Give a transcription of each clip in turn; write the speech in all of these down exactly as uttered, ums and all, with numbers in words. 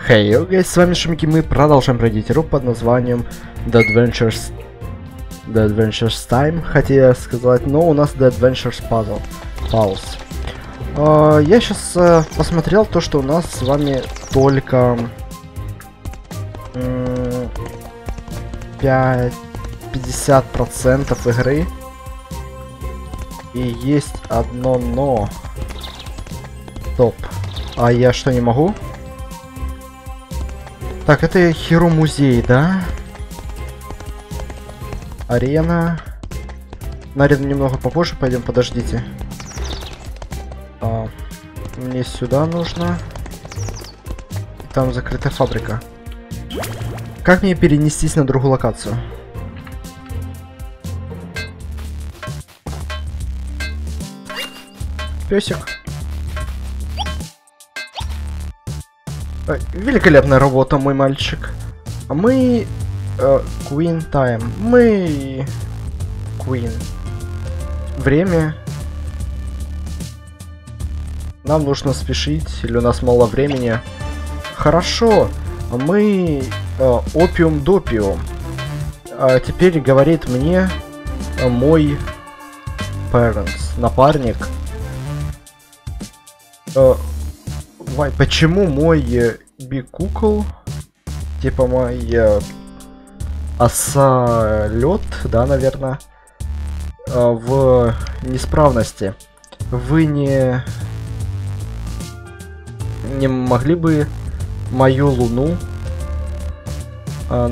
Хей, hey, guys, с вами Шумики, мы продолжаем пройти игру под названием The Adventures... The Adventures Time, хотел я сказать, но у нас The Adventures Puzzle. Pulse. Uh, я сейчас uh, посмотрел то, что у нас с вами только... Um, пятьдесят процентов игры. И есть одно но. Стоп. А я что, не могу? Так, это Hero музей, да? Арена. На арену немного попозже пойдем, подождите. А, мне сюда нужно. Там закрытая фабрика. Как мне перенестись на другую локацию? Песик. Великолепная работа, мой мальчик. А мы... Uh, Queen Time. Мы... Queen. Время. Нам нужно спешить, или у нас мало времени. Хорошо. Мы... Uh, Опиум Допиум. Uh, теперь говорит мне uh, мой... Parents. Напарник. Uh, why, почему мой uh, бикукл? Типа мой... Uh, Оса-лёд, да, наверное, а, в неисправности. Вы не... Не могли бы мою луну... А,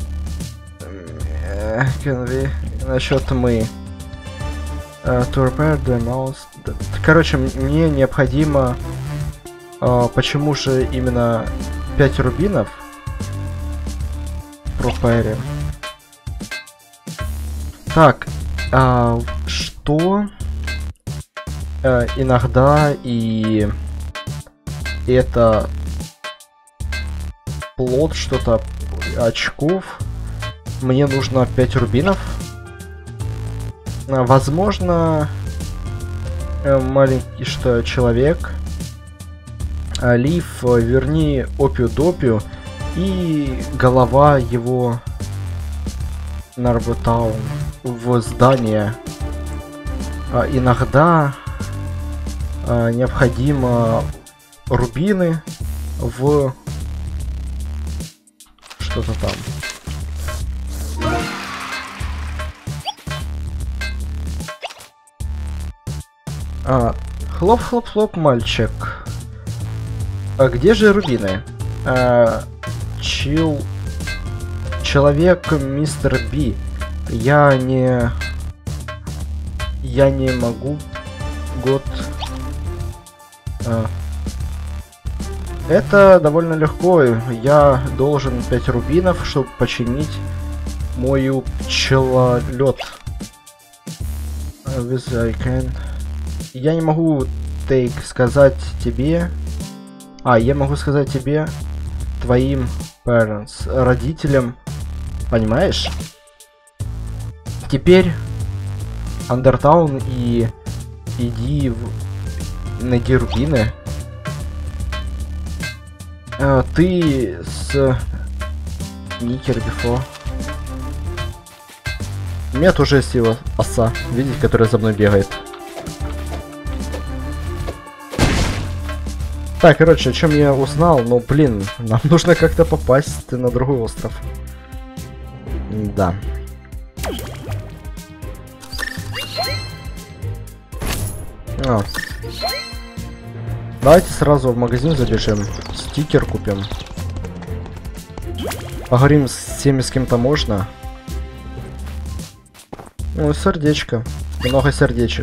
насчет мы... Uh, to repair the mouse... Короче, мне необходимо... А, почему же именно пять рубинов? Пропарим. Так, а, что а, иногда и это плод что-то очков. Мне нужно пять рубинов. А, возможно, а, маленький что человек. А, Лив, верни Опию Допию. И голова его Нарботаун в здание. А, иногда а, необходимо рубины в что-то там. А, хлоп-хлоп-хлоп, мальчик. А где же рубины? А, Чил... Человек, мистер Би. Я не... Я не могу... Год... А. Это довольно легко. Я должен пять рубинов, чтобы починить мою пчелолёд. I can... Я не могу, take, сказать тебе... А, я могу сказать тебе... Твоим parents, родителям, понимаешь? Теперь Андертаун и иди в... найди рубины. А, ты с Никер Бифо. У меня тоже есть его оса, видите, которая за мной бегает. Так, короче, о чем я узнал, ну, блин, нам нужно как-то попасть на другой остров. Да. А. Давайте сразу в магазин забежим, стикер купим. Поговорим с всеми, с кем-то можно. Ну, сердечко. Много сердечек.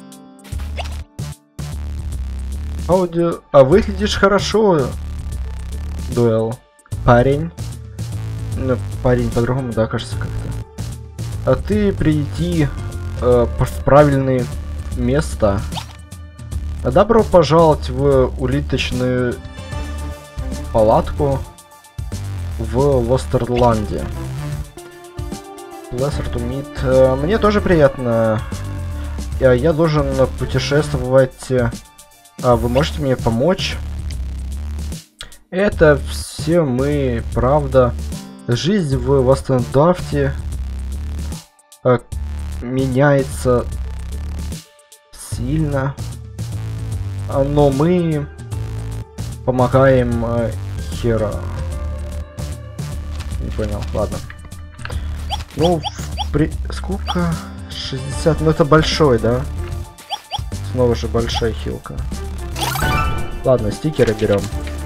Аудио... А выглядишь хорошо, Дуэл. Парень. Ну, парень по-другому, да, кажется, как-то. А ты приди э, в правильное место. Добро пожаловать в улиточную палатку в Востерланде. Pleasure to meet. Э, мне тоже приятно. Я, я должен путешествовать... А вы можете мне помочь? Это все мы, правда, жизнь в Вастендрафте э, меняется сильно, но мы помогаем э, Хера. Не понял, ладно. Ну, при... сколько? шестьдесят, ну это большой, да? Снова же большая хилка. Ладно, стикеры берем.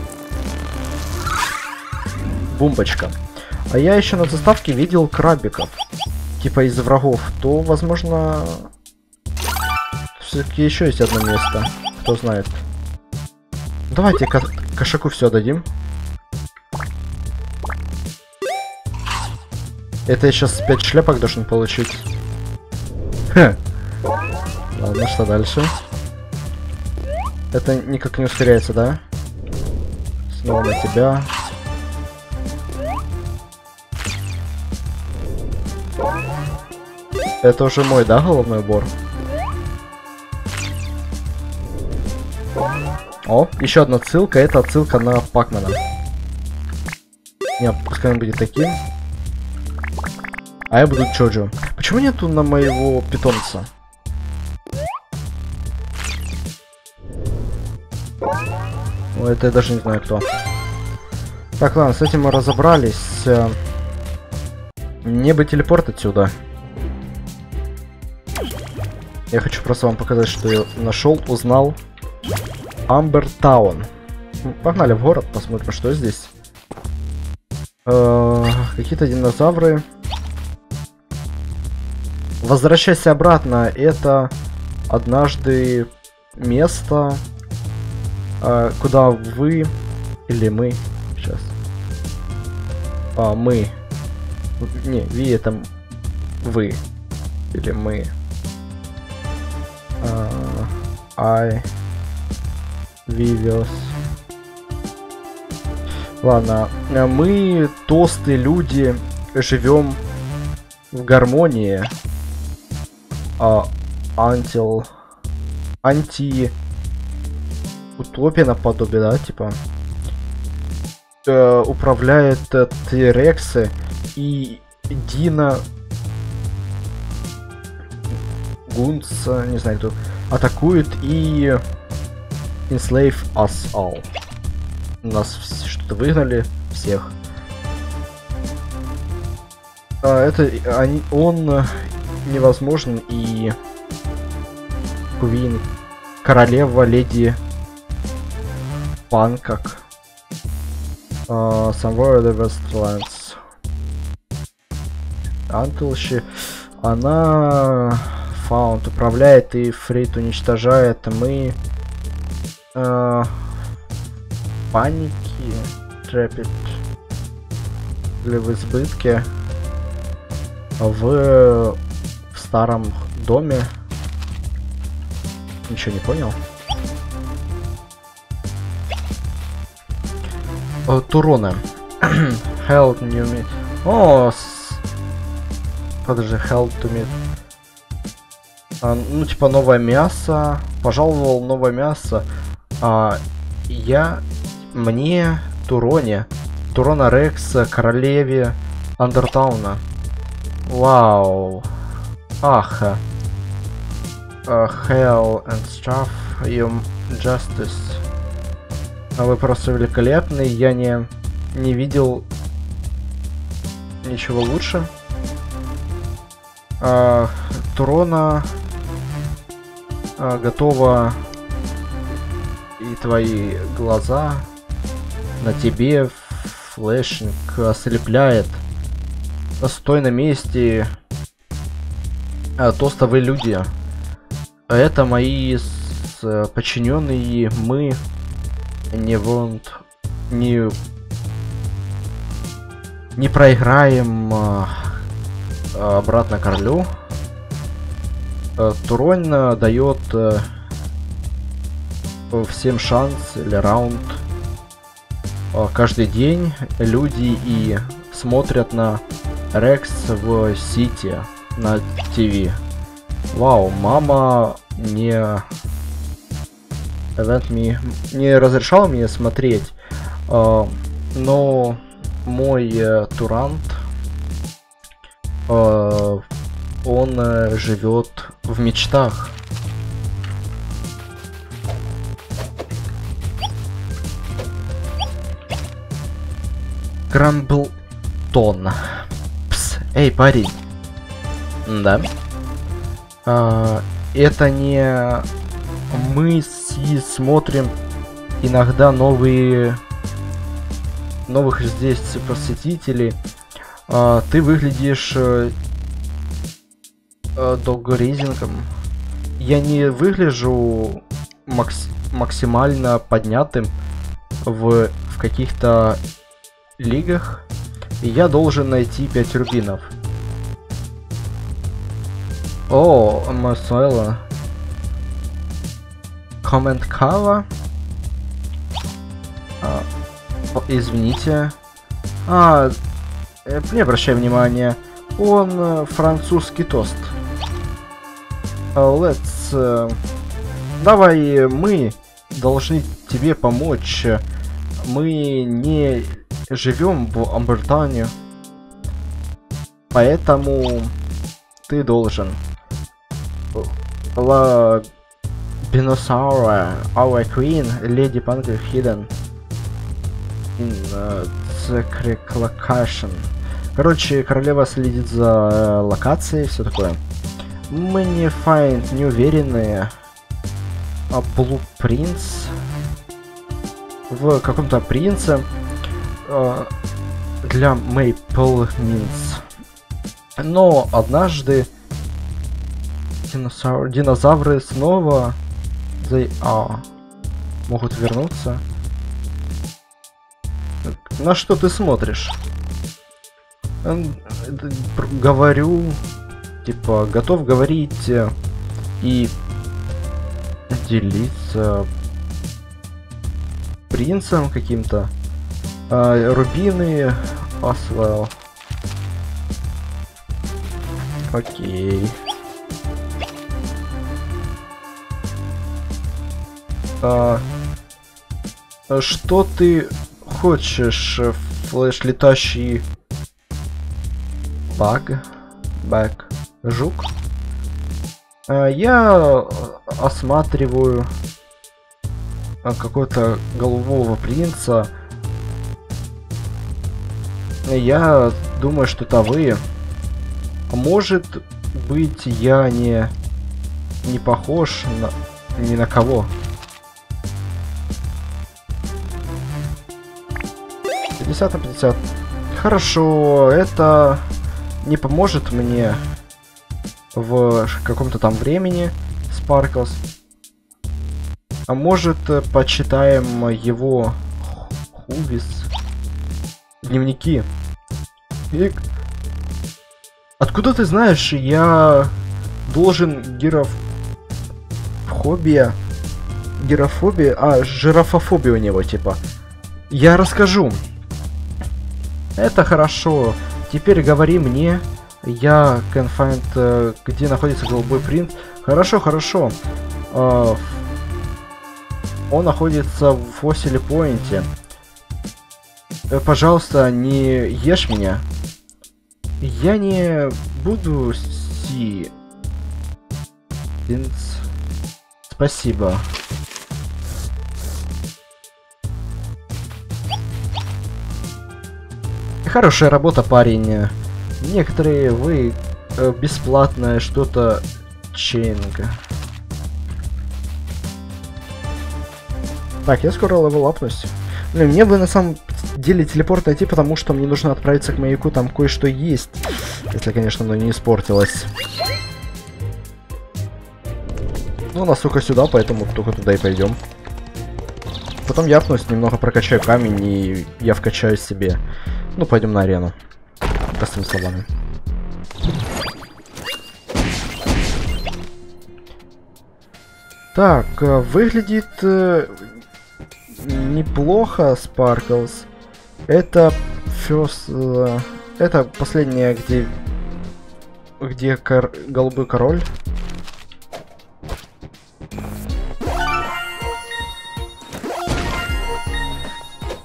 Бумбочка. А я еще на заставке видел крабиков. Типа из врагов. То, возможно... Все-таки еще есть одно место. Кто знает. Давайте ко кошаку все дадим. Это я сейчас пять шляпок должен получить. Ха. Ладно, что дальше? Это никак не ускоряется, да? Снова на тебя. Это уже мой, да, головной убор? О, еще одна ссылка. Это ссылка на Пакмана. Не, пускай он будет таким. А я буду Джоджо. Почему нету на моего питомца? Ну, это я даже не знаю кто. Так, ладно, с этим мы разобрались. Мне бы телепорт отсюда. Я хочу просто вам показать, что я нашел, узнал. Амбер Таун. Погнали в город, посмотрим, что здесь. Э-э, какие-то динозавры. Возвращайся обратно. Это однажды место, э, куда вы или мы сейчас. А, мы. Не, ви это вы. Или мы. Uh, I Vivios. Ладно, мы, толстые люди, живем в гармонии. Uh, until анти утопия наподобие, да, типа. Uh, управляет uh, T-рексы и Дина Гунц, не знаю кто, атакует и enslave us all. Нас что-то выгнали всех. А, это они, он невозможен, и Квин, королева леди Панкак. Uh, somewhere in the Westlands. Антилши. Она Фаунд управляет и Фрит уничтожает. Мы э, паники трепет или в избытке в, в старом доме. Ничего не понял. О, Турона. Help me. О, с... подожди, help to me. А, ну, типа, новое мясо. Пожаловал новое мясо. А, я... Мне... Туроне. Турона Рекс, королеве Андертауна. Вау. Аха. Uh, hell and stuff. Your justice. А вы просто великолепны. Я не... Не видел... Ничего лучше. Uh, Турона... А, готова, и твои глаза на тебе флешинг ослепляет. Стой на месте, а, тостовые люди. Это мои с, подчиненные. Мы не вонт не не проиграем а, обратно королю. Турон дает э, всем шанс или раунд. Э, каждый день люди и смотрят на Рекс в Сити на ТВ. Вау, мама не event me, не разрешала мне смотреть. Э, Но мой э, Турант, э, он э, живет в мечтах. Крамблтон. Пс, эй, парень. Да. А, это не мы си смотрим иногда новые новых здесь посетителей. А, ты выглядишь э, э, долгорезингом. Я не выгляжу макс максимально поднятым в, в каких-то лигах. И я должен найти пять рубинов. О, Марсуэла. Коммент Кава. А, извините. А, э, не обращай внимания. Он э, французский тост. Uh, let's... Uh, давай мы должны тебе помочь. Мы не живем в Амбертоне. Поэтому ты должен. La Dinosaur, our queen, Lady Punker Hidden in uh, Secret Location. Короче, королева следит за э, локацией, все такое. Мы не find, не уверены. А Blueprints в каком-то принце э, для Maple Mints. Но однажды динозавр, динозавры снова they are, могут вернуться. На что ты смотришь? Говорю, типа, готов говорить и делиться принцем каким-то. А, рубины, Освел. Окей. А, что ты хочешь, флэш летающий баг? Баг? Жук? А, я осматриваю какого-то голубого принца. Я думаю, что это вы. Может быть, я не не похож на ни на кого. пятьдесят на пятьдесят. Хорошо, это не поможет мне в каком-то там времени, Sparkles. А может, почитаем его хубис, дневники. И... Откуда ты знаешь, я должен гирофобия, гирофобия, а жирафофобия у него типа. Я расскажу. Это хорошо. Теперь говори мне. Я can find, uh, где находится голубой принц. Хорошо, хорошо. Uh, он находится в Фосиле Пойнте. Uh, пожалуйста, не ешь меня. Я не буду си... Принц. Спасибо. Хорошая работа, парень. Некоторые вы э, бесплатное что-то чейнга. Так, я скоро левелапнусь. Блин, мне бы на самом деле телепорт найти, потому что мне нужно отправиться к маяку, там кое-что есть. Если, конечно, оно не испортилось. Ну, у нас только сюда, поэтому только туда и пойдем. Потом я апнусь, немного прокачаю камень, и я вкачаю себе. Ну, пойдем на арену. Простыми словами. Так, выглядит э, неплохо, Sparkles. Это first, э, это последняя, где где кор голубой король.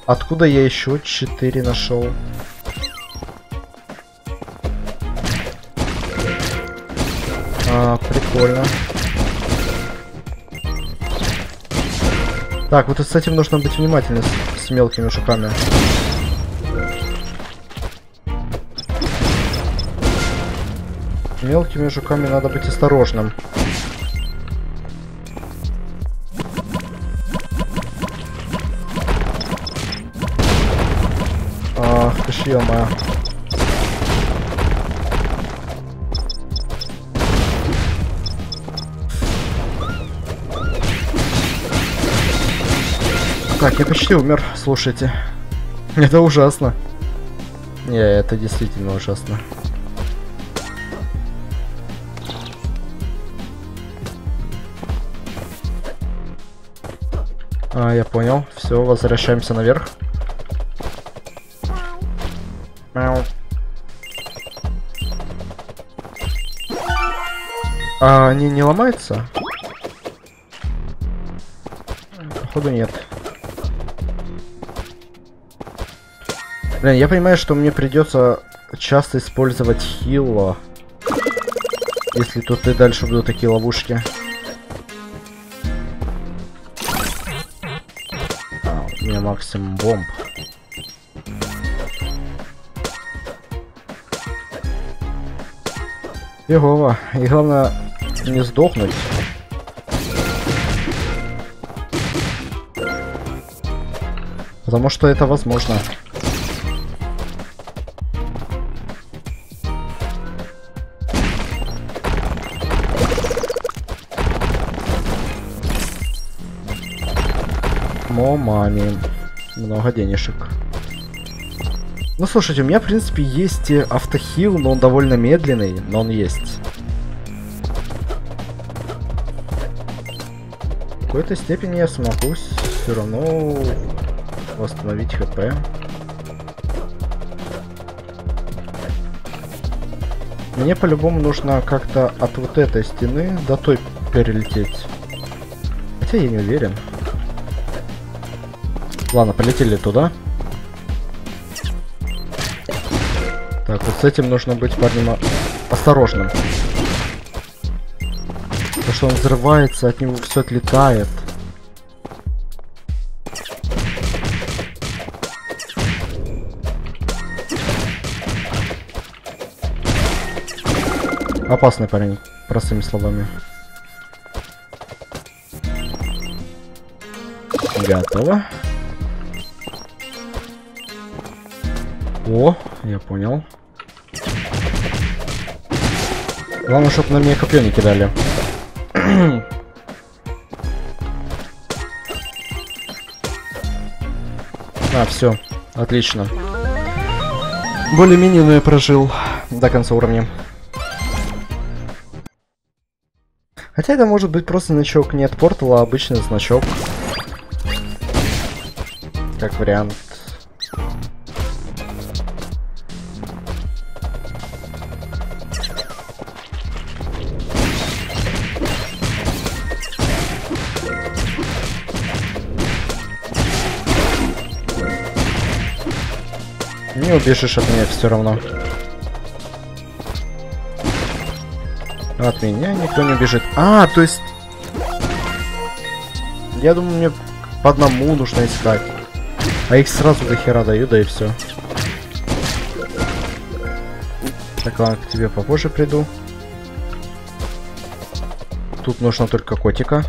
Откуда я еще четыре нашел? А, прикольно. Так, вот с этим нужно быть внимательным, с, с мелкими жуками. Мелкими жуками надо быть осторожным. Ах ты ж, ё-моё. Так, я почти умер, слушайте. Это ужасно. Не, это действительно ужасно. А, я понял. Все, возвращаемся наверх. Мяу. А они не ломаются? Походу нет. Блин, я понимаю, что мне придется часто использовать хило, если тут и дальше будут такие ловушки. А, у меня максимум бомб. Фигово. И главное не сдохнуть. Потому что это возможно. О, маме. Много денежек. Ну, слушайте, у меня, в принципе, есть автохил, но он довольно медленный, но он есть. В какой-то степени я смогу все равно восстановить хп. Мне по-любому нужно как-то от вот этой стены до той перелететь. Хотя я не уверен. Ладно, полетели туда. Так, вот с этим нужно быть, парнем, осторожным. Потому что он взрывается, от него все отлетает. Опасный парень, простыми словами. Готово. О, я понял. Главное, чтобы на меня копье не кидали. А, все, отлично. Более-менее, но я прожил до конца уровня. Хотя это может быть просто значок не от портала, а обычный значок. Как вариант. Не убежишь от меня все равно. От меня никто не убежит. А, то есть... Я думаю, мне по одному нужно искать. А их сразу до хера даю, да и все. Так, ладно, к тебе попозже приду. Тут нужно только котика.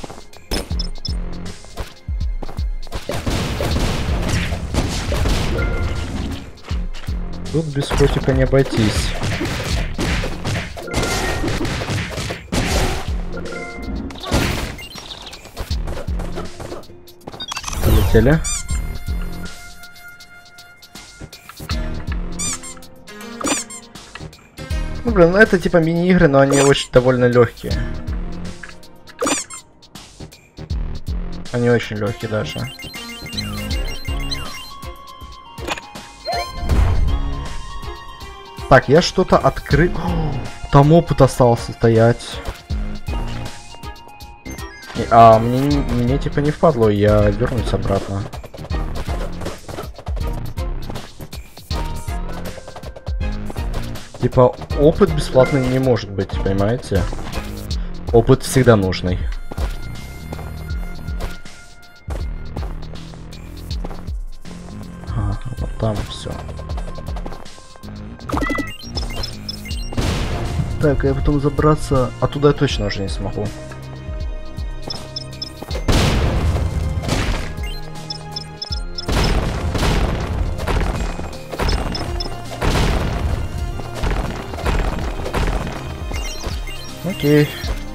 Тут без котика не обойтись. Полетели. Ну, блин, ну это типа мини-игры, но они очень довольно легкие. Они очень легкие даже. Так, я что-то открыл. Там опыт остался стоять. И, а мне, мне типа не впадло, я вернусь обратно. Типа, опыт бесплатный не может быть, понимаете? Опыт всегда нужный. А, вот там все. Так, я потом забраться. А туда я точно уже не смогу. Окей.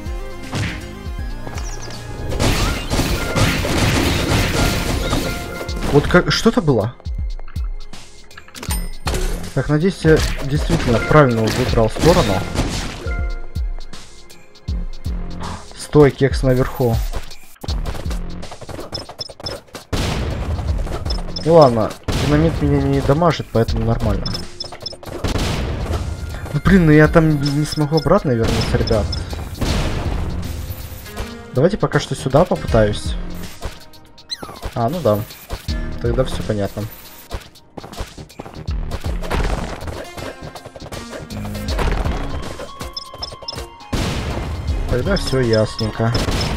Вот как что-то было. Так, надеюсь, я действительно правильно выбрал сторону. Стой, кекс наверху. Ну ладно, динамит меня не дамажит, поэтому нормально. Ну блин, ну я там не смогу обратно вернуться, ребят. Давайте пока что сюда попытаюсь. А, ну да. Тогда все понятно. Тогда все ясненько.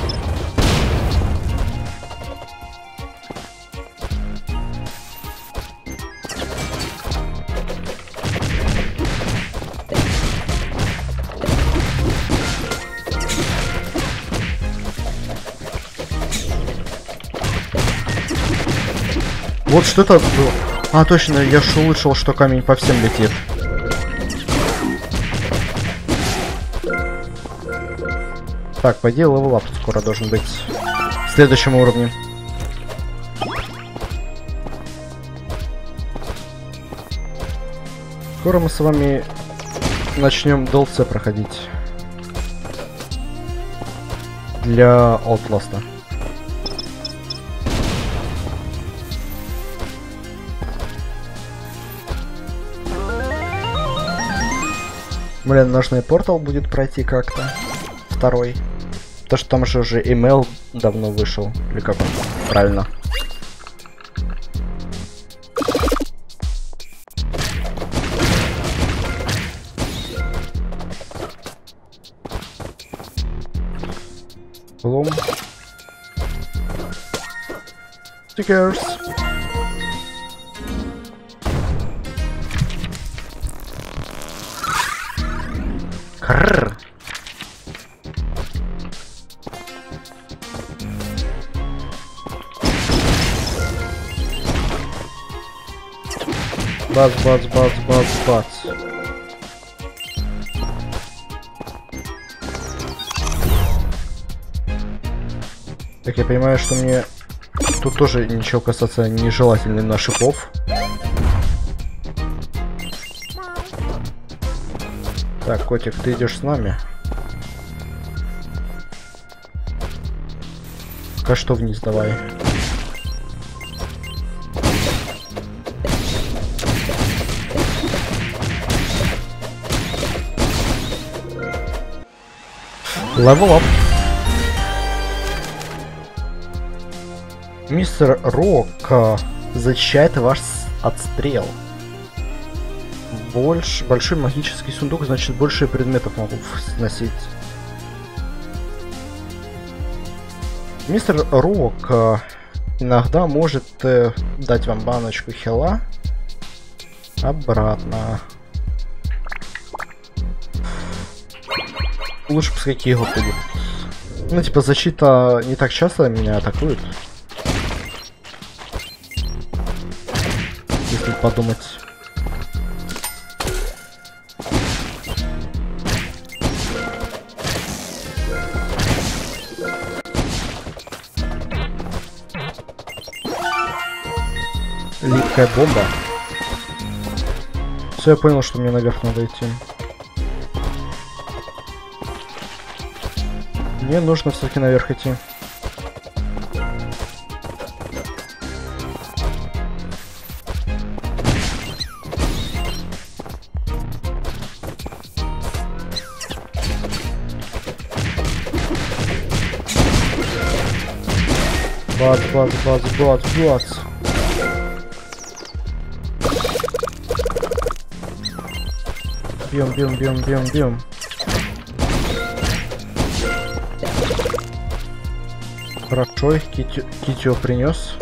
Вот что это было. А, точно, я ж улучшил, что камень по всем летит. Так, по идее, левелап скоро должен быть в следующем уровне. Скоро мы с вами начнем ди эл си проходить. Для Outlast'а. Блин, нужно и портал будет пройти как-то. Второй. То, что там же уже email давно вышел. Или как он? Правильно. Блум. Stickers. Крррр. Бац, бац, бац, бац, бац. Так, я понимаю, что мне тут тоже ничего касаться нежелательных на шипов. Так, котик, ты идешь с нами. Пока что вниз давай. Level up. Мистер Рок защищает ваш отстрел. Больше, большой магический сундук, значит, больше предметов могу сносить. Мистер Рок иногда может э, дать вам баночку хила обратно. Лучше пускай его будет. Ну, типа, защита не так часто меня атакует. Если подумать. Липкая бомба. Все, я понял, что мне наверх надо идти. Мне нужно все-таки наверх идти. Бац, бац, бац, бац, бац. бьем, бьем, бьем, бьем, бьем. Хорошо, Китю, Китю принес.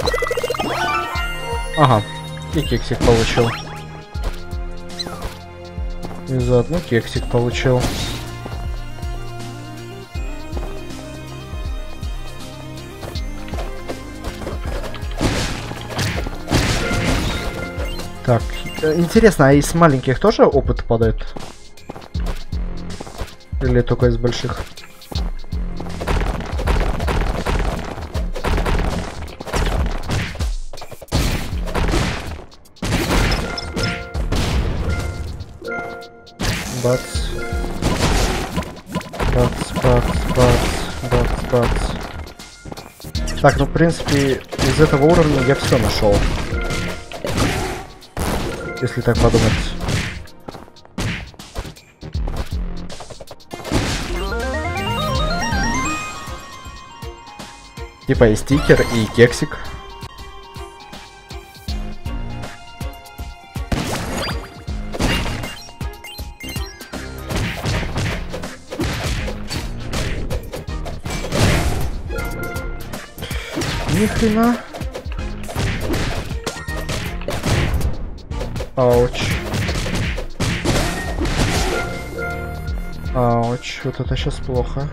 Ага, и кексик получил. И заодно кексик получил. Так, интересно, а из маленьких тоже опыт падает? Или только из больших? Бац. Бац, бац, бац, бац, бац. Так, ну в принципе, из этого уровня я все нашел. Если так подумать. Типа и стикер, и кексик. Ни хрена. Ауч. Ауч, вот это сейчас плохо.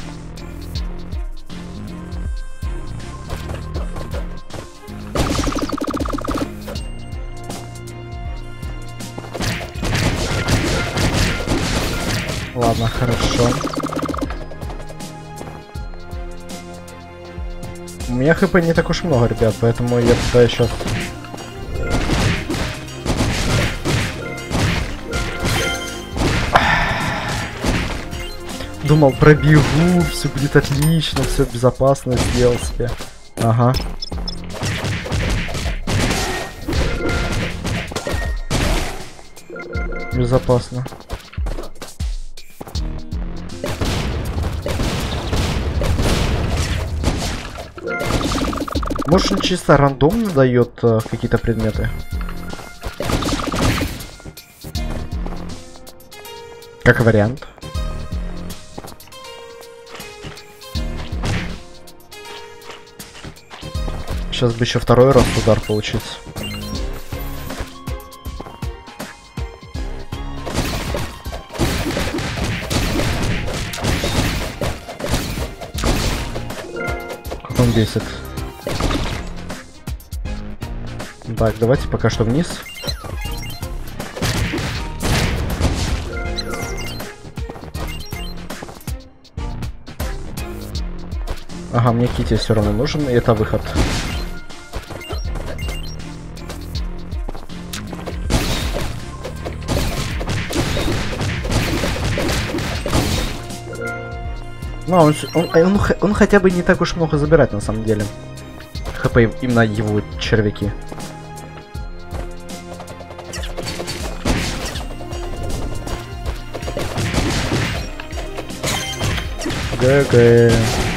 Ладно, хорошо. У меня хп не так уж много, ребят, поэтому я пытаюсь сейчас... Думал, пробегу, все будет отлично, все безопасно, сделал себе. Ага. Безопасно. Может, он чисто рандомно дает э, какие-то предметы? Как вариант. Сейчас бы еще второй раз удар получить. Как он бесит. Так, давайте пока что вниз. Ага, мне Кити все равно нужен, и это выход. Ну, он, он, он, он хотя бы не так уж много забирает на самом деле. ХП именно его червяки. ГГ.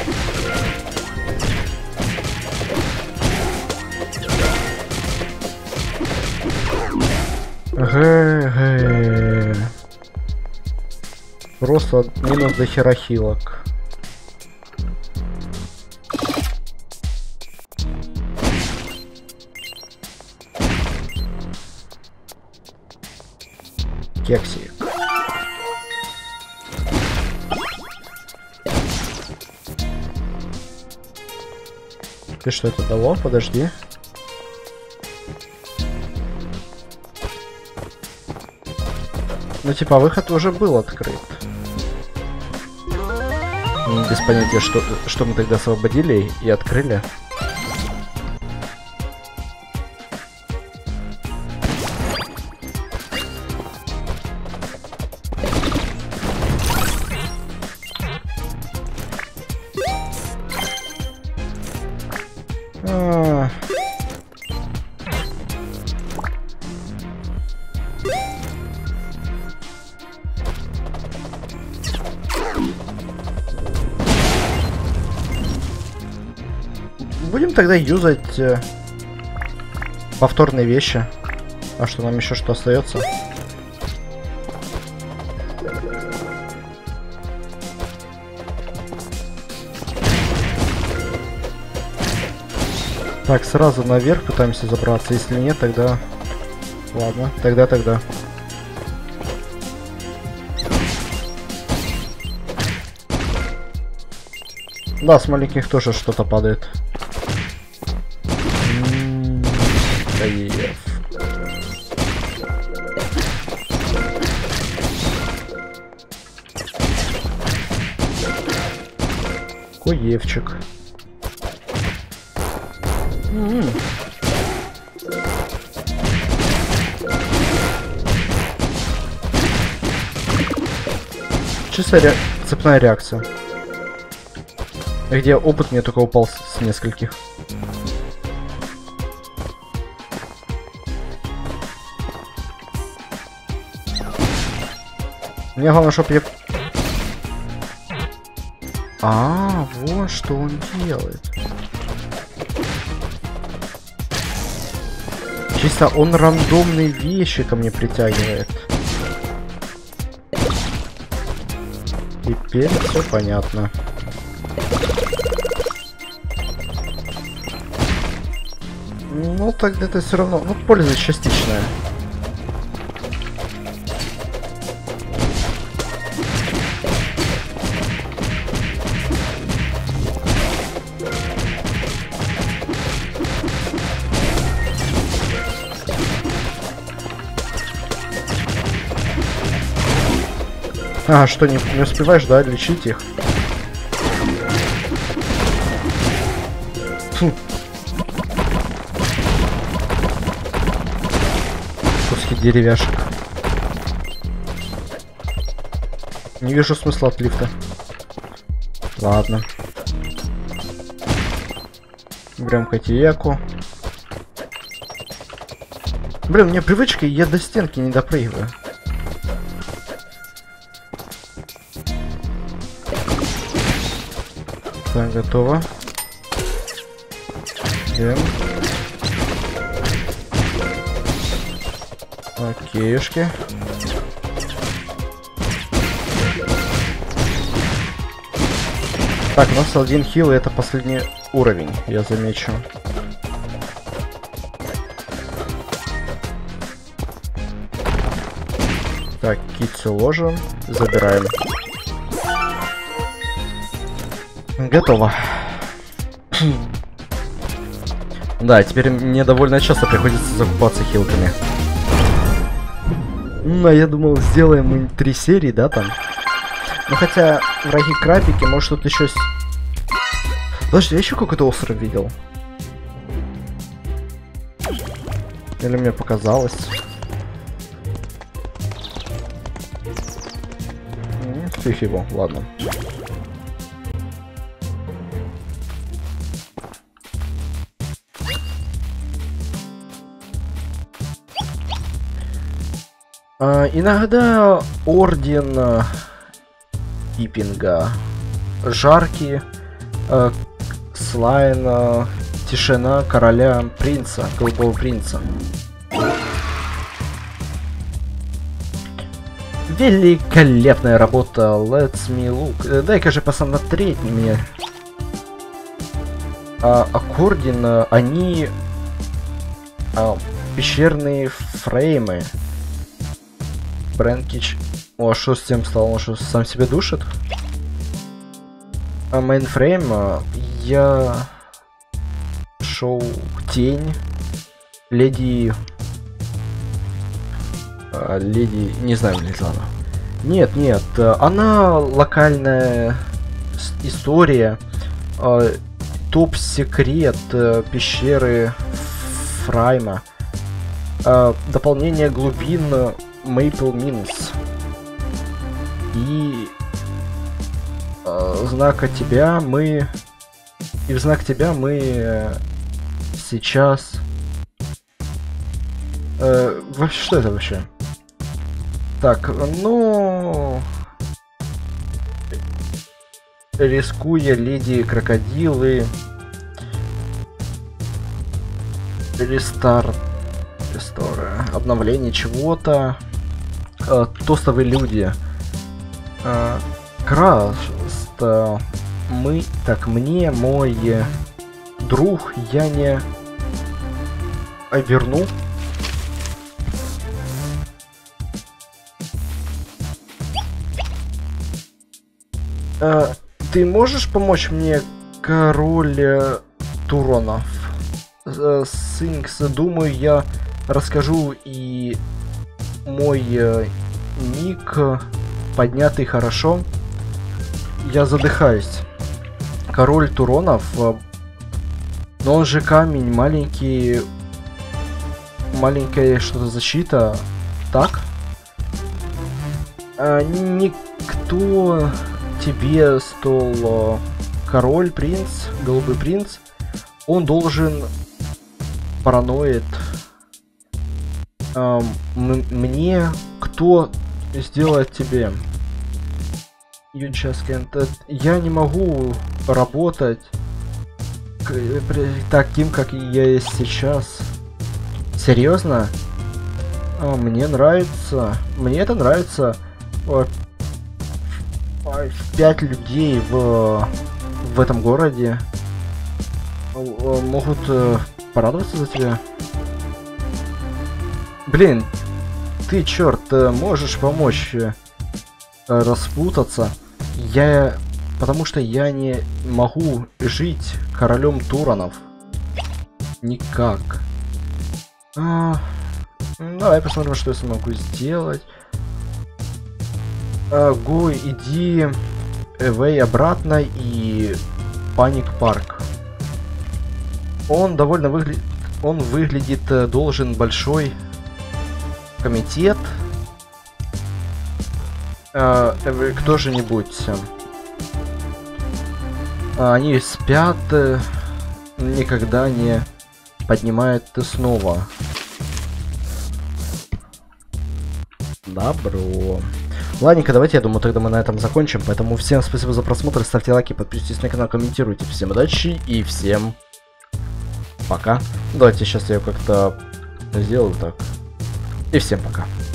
ГГ. Просто минус до хера хилок. Кексик. Ты что это дало? Подожди. Ну типа выход уже был открыт. Без понятия, что, что мы тогда освободили и открыли. А. Будем тогда юзать э, повторные вещи. А что нам еще что остается? Так, сразу наверх пытаемся забраться. Если нет, тогда... Ладно, тогда, тогда. Да, с маленьких тоже что-то падает. Каев. Коевчик. М-м. Чисто ре... цепная реакция. Где опыт мне только упал с, с нескольких. Мне главное, чтобы я... А, вот что он делает. Чисто он рандомные вещи ко мне притягивает. Теперь все понятно. Ну тогда это все равно, ну польза частичная. А, что, не, не успеваешь, да, лечить их? Фу. Куски деревяшек. Не вижу смысла от лифта. Ладно. Берем котияку. Блин, у меня привычка, я до стенки не допрыгиваю. Так, готово. Идем. Окейшки. Так, у нас один хил, и это последний уровень, я замечу. Так, китсу ложим, забираем. Готово. Да, теперь мне довольно часто приходится закупаться хилками. Ну, я думал, сделаем мы три серии, да, там? Ну, хотя, враги крабики, может, тут еще... Подожди, я еще какой-то остров видел. Или мне показалось? Фиг его, ладно. Uh, иногда орден uh, Иппинга, жаркий, uh, слайн, uh, тишина короля принца, голубого принца. Великолепная работа, let's me look. Дай-ка же посмотреть мне. Uh, аккордин, uh, они uh, пещерные фреймы. Брэнкич. О, что с тем стало? Он что, сам себя душит? А мейнфрейм, я... Шоу Тень. Леди... А, леди... Не знаю, Лизана. Нет, нет. Она локальная история. А, топ-секрет пещеры Фрайма. А, дополнение глубин... Maple Mines. И э, знака тебя мы... И в знак тебя мы э, сейчас... Э, вообще, что это вообще? Так, ну... Рискуя леди крокодилы... Рестарт... Рестора... Обновление чего-то... Э, тостовые люди. А, Краст, а, мы, так, мне мой друг, я не а, верну. А, ты можешь помочь мне, король э, Туронов? Э, Синкс, думаю, я расскажу, и мой э, ник поднятый хорошо. Я задыхаюсь. Король Туронов, э, но он же камень, маленький, маленькая что-то защита, так? А, никто тебе стол король, принц, голубой принц, он должен параноид. А, мне кто сделает тебе? You just can't. Я не могу работать таким, как я есть сейчас. Серьезно? А, мне нравится. Мне это нравится. Пять людей в, в этом городе могут порадоваться за тебя. Блин, ты, черт, можешь помочь распутаться? Я... Потому что я не могу жить королем Туронов. Никак. А, давай посмотрим, что я смогу сделать. А, го, иди away обратно и Паник Парк. Он довольно выглядит... Он выглядит, должен большой комитет. А, кто же-нибудь. А, они спят, никогда не поднимают снова. Добро. Ладненько, давайте, я думаю, тогда мы на этом закончим. Поэтому всем спасибо за просмотр, ставьте лайки, подписывайтесь на канал, комментируйте. Всем удачи и всем пока. Давайте сейчас я как-то сделаю так. И всем пока.